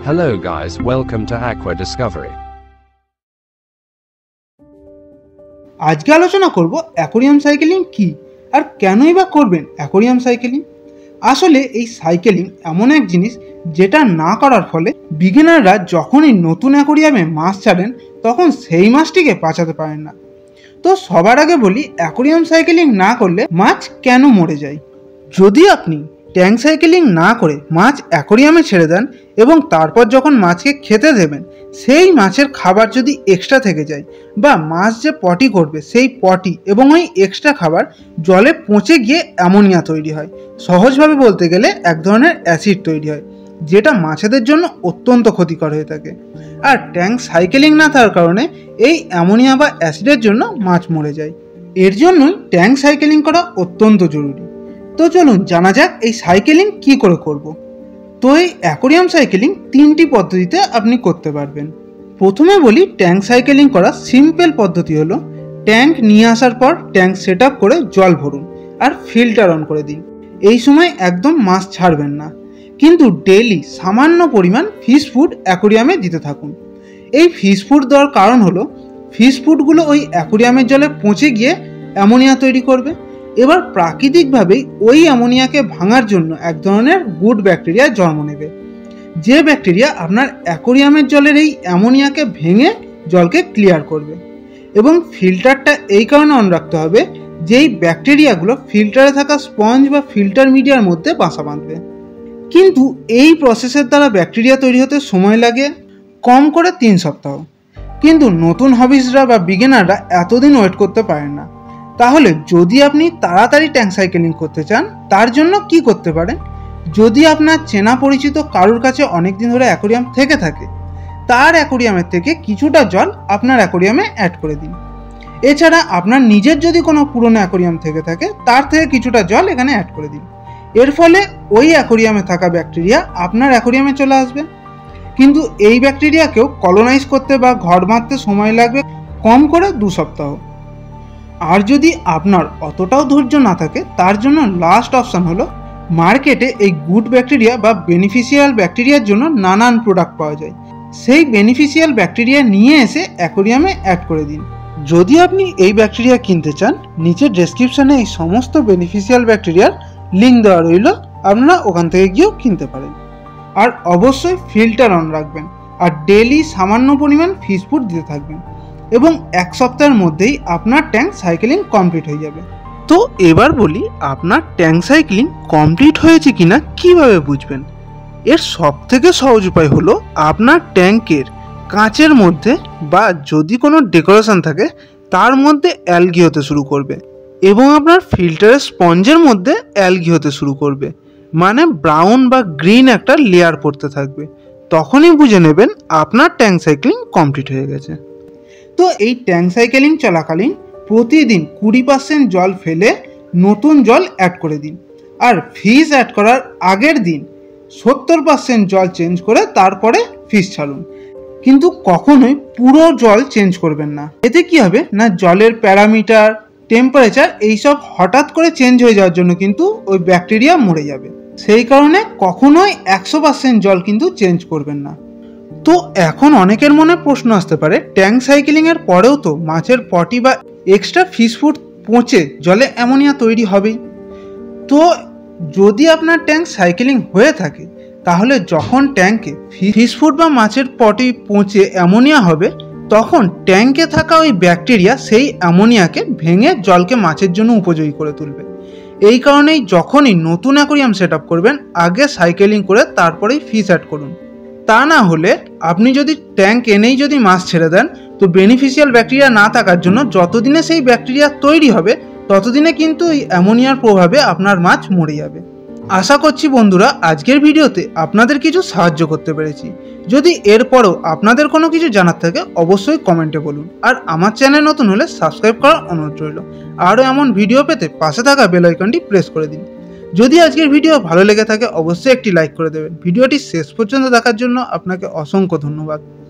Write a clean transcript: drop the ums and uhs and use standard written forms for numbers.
Hello guys, welcome to Aqua Discovery. আজকে আলোচনা করব অ্যাকোয়ারিয়াম সাইকেলিং কি আর কেনই বা করবেন অ্যাকোয়ারিয়াম সাইকেলিং। আসলে এই সাইকেলিং এমন এক জিনিস যেটা না করার ফলে বিগিনাররা যখনই নতুন অ্যাকোয়ারিয়ামে মাছ ছাড়েন তখন সেই মাছটিকে বাঁচাতে পারেন না। তো সবার আগে বলি, অ্যাকোয়ারিয়াম সাইকেলিং না করলে মাছ কেন মরে যায়। যদি আপনি ট্যাঙ্ক সাইকেলিং না করে মাছ অ্যাকোয়ারিয়ামে ছেড়ে দেন এবং তারপর যখন মাছকে খেতে দেবেন সেই মাছের খাবার যদি এক্সট্রা থেকে যায় বা মাছ যে পটি করবে সেই পটি এবং ওই এক্সট্রা খাবার জলে পচে গিয়ে অ্যামোনিয়া তৈরি হয়। সহজভাবে বলতে গেলে এক ধরনের অ্যাসিড তৈরি হয়, যেটা মাছেদের জন্য অত্যন্ত ক্ষতিকর হয়ে থাকে। আর ট্যাঙ্ক সাইকেলিং না থাকার কারণে এই অ্যামোনিয়া বা অ্যাসিডের জন্য মাছ মরে যায়। এর জন্যই ট্যাঙ্ক সাইকেলিং করা অত্যন্ত জরুরি। তো চলুন জানা যাক এই সাইকেলিং কি করে করব। তো এই অ্যাকোয়ারিয়াম সাইকেলিং তিনটি পদ্ধতিতে আপনি করতে পারবেন। প্রথমে বলি, ট্যাঙ্ক সাইকেলিং করার সিম্পল পদ্ধতি হলো ট্যাঙ্ক নিয়ে আসার পর ট্যাঙ্ক সেট আপ করে জল ভরুন আর ফিল্টার অন করে দিন। এই সময় একদম মাছ ছাড়বেন না, কিন্তু ডেইলি সামান্য পরিমাণ ফিশ ফুড অ্যাকোয়ারিয়ামে দিতে থাকুন। এই ফিশ ফুড দেওয়ার কারণ হলো ফিশ ফুডগুলো ওই অ্যাকোয়ারিয়ামের জলে পচে গিয়ে অ্যামোনিয়া তৈরি করবে। এবার প্রাকৃতিকভাবেই ওই অ্যামোনিয়াকে ভাঙার জন্য এক ধরনের গুড ব্যাকটেরিয়া জন্ম নেবে, যে ব্যাকটেরিয়া আপনার অ্যাকোয়ারিয়ামের জলের এই অ্যামোনিয়াকে ভেঙে জলকে ক্লিয়ার করবে। এবং ফিল্টারটা এই কারণে অন রাখতে হবে যে এই ব্যাকটেরিয়াগুলো ফিল্টারে থাকা স্পঞ্জ বা ফিল্টার মিডিয়ার মধ্যে বাসা বাঁধবে। কিন্তু এই প্রসেসের দ্বারা ব্যাকটেরিয়া তৈরি হতে সময় লাগে কম করে 3 সপ্তাহ। কিন্তু নতুন হবিসরা বা বিগিনাররা এতদিন ওয়েট করতে পারেন না। তাহলে যদি আপনি তাড়াতাড়ি ট্যাঙ্ক সাইকেলিং করতে চান তার জন্য কি করতে পারেন, যদি আপনার চেনা পরিচিত কারোর কাছে অনেক দিন ধরে অ্যাকোয়ারিয়াম থেকে থাকে তার অ্যাকোয়ারিয়ামের থেকে কিছুটা জল আপনার অ্যাকোয়ারিয়ামে অ্যাড করে দিন। এছাড়া আপনার নিজের যদি কোনো পুরনো অ্যাকোয়ারিয়াম থেকে থাকে তার থেকে কিছুটা জল এখানে অ্যাড করে দিন। এর ফলে ওই অ্যাকোয়ারিয়ামে থাকা ব্যাকটেরিয়া আপনার অ্যাকোয়ারিয়ামে চলে আসবে। কিন্তু এই ব্যাকটেরিয়াকেও কলোনাইজ করতে বা ঘর বাঁধতে সময় লাগবে কম করে 2 সপ্তাহ। আর যদি আপনার অতটাও ধৈর্য না থাকে তার জন্য লাস্ট অপশান হলো, মার্কেটে এই গুড ব্যাকটেরিয়া বা বেনিফিশিয়াল ব্যাকটেরিয়ার জন্য নানান প্রোডাক্ট পাওয়া যায়। সেই বেনিফিশিয়াল ব্যাকটেরিয়া নিয়ে এসে অ্যাকোয়ারিয়ামে অ্যাড করে দিন। যদি আপনি এই ব্যাকটেরিয়া কিনতে চান, নিচের ডেসক্রিপশানে এই সমস্ত বেনিফিশিয়াল ব্যাকটেরিয়ার লিঙ্ক দেওয়া রইল, আপনারা ওখান থেকে গিয়েও কিনতে পারেন। আর অবশ্যই ফিল্টার অন রাখবেন আর ডেইলি সামান্য পরিমাণ ফিশ ফুড দিতে থাকবেন এবং 1 সপ্তাহের মধ্যেই আপনার ট্যাঙ্ক সাইকেলিং কমপ্লিট হয়ে যাবে। তো এবার বলি, আপনার ট্যাঙ্ক সাইকেলিং কমপ্লিট হয়েছে কিনা কিভাবে বুঝবেন। এর সবথেকে সহজ উপায় হলো আপনার ট্যাঙ্কের কাঁচের মধ্যে বা যদি কোনো ডেকোরেশন থাকে তার মধ্যে অ্যালগি হতে শুরু করবে এবং আপনার ফিল্টারের স্পঞ্জের মধ্যে অ্যালগি হতে শুরু করবে, মানে ব্রাউন বা গ্রিন একটা লেয়ার পড়তে থাকবে। তখনই বুঝে নেবেন আপনার ট্যাঙ্ক সাইকেলিং কমপ্লিট হয়ে গেছে। তো এই ট্যাঙ্ক সাইকেলিং চলাকালীন প্রতিদিন 20% জল ফেলে নতুন জল অ্যাড করে দিন। আর ফিশ অ্যাড করার আগের দিন 70% জল চেঞ্জ করে তারপরে ফিশ ছাড়ুন। কিন্তু কখনোই পুরো জল চেঞ্জ করবেন না। এতে কি হবে না, জলের প্যারামিটার, টেম্পারেচার এইসব হঠাৎ করে চেঞ্জ হয়ে যাওয়ার জন্য কিন্তু ওই ব্যাকটেরিয়া মরে যাবে। সেই কারণে কখনোই 100% জল কিন্তু চেঞ্জ করবেন না। তো এখন অনেকের মনে প্রশ্ন আসতে পারে, ট্যাঙ্ক সাইকেলিংয়ের পরেও তো মাছের পটি বা এক্সট্রা ফিশ ফুড পচে জলে অ্যামোনিয়া তৈরি হবেই। তো যদি আপনার ট্যাঙ্ক সাইকেলিং হয়ে থাকে তাহলে যখন ট্যাঙ্কে ফিশ ফুড বা মাছের পটি পচে অ্যামোনিয়া হবে তখন ট্যাঙ্কে থাকা ওই ব্যাকটেরিয়া সেই অ্যামোনিয়াকে ভেঙে জলকে মাছের জন্য উপযোগী করে তুলবে। এই কারণেই যখনই নতুন অ্যাকোয়ারিয়াম সেট আপ করবেন আগে সাইকেলিং করে তারপরেই ফিশ অ্যাড করুন। তা না হলে আপনি যদি ট্যাঙ্ক এনেই যদি মাছ ছেড়ে দেন তো বেনিফিশিয়াল ব্যাকটেরিয়া না থাকার জন্য যতদিনে সেই ব্যাকটেরিয়া তৈরি হবে ততদিনে কিন্তু এই অ্যামোনিয়ার প্রভাবে আপনার মাছ মরে যাবে। আশা করছি বন্ধুরা আজকের ভিডিওতে আপনাদের কিছু সাহায্য করতে পেরেছি। যদি এরপরও আপনাদের কোনো কিছু জানার থাকে অবশ্যই কমেন্টে বলুন। আর আমার চ্যানেল নতুন হলে সাবস্ক্রাইব করার অনুরোধ রইল। আরও এমন ভিডিও পেতে পাশে থাকা বেল আইকনটি প্রেস করে দিন। যদি আজকের ভিডিও ভালো লেগে থাকে অবশ্যই একটি লাইক করে দেবেন। ভিডিওটি শেষ পর্যন্ত দেখার জন্য আপনাকে অসংখ্য ধন্যবাদ।